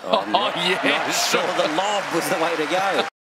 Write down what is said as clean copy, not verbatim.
Not sure the lob was the way to go.